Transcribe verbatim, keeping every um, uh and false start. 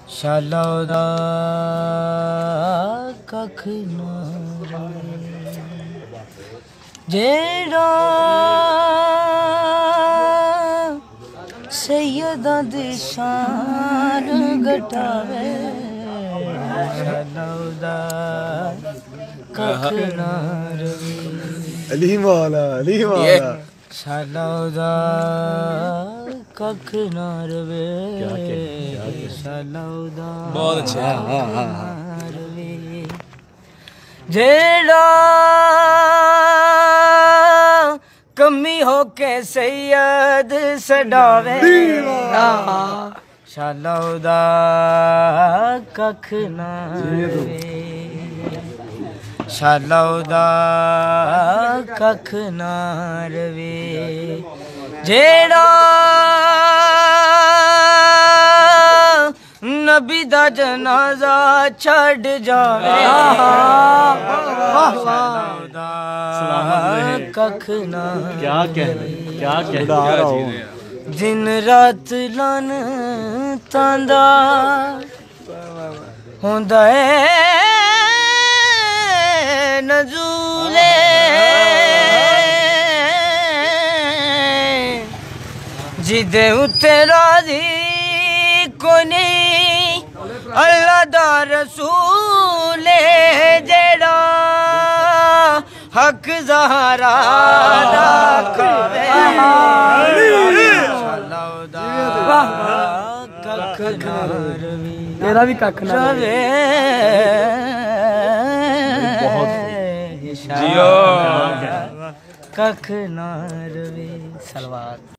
शाला दा कख ना जेड़ा सैयदा दी शान घटावे शाला दा कख ना अली मौला अली मौला शाला दा कख ना रवे शाला दा बहुत अच्छा जेड़ा कमी हो के सैयद सडावे शाला दा कख ना रवे शाला दा कख ना रवे जेड़ा नबी दा जनाजा छड़ जावे कख ना क्या कह क्या कह रहा हूँ दिन रात लन तांदा होंदा है नजूले जिदे उत्ते राजी कोई नहीं अल्लाह दा रसूल जेड़ा हक ज़हरा दा खावे कख ना रवे तेरा भी कख ना रवे जियो कख ना रवे सलवार।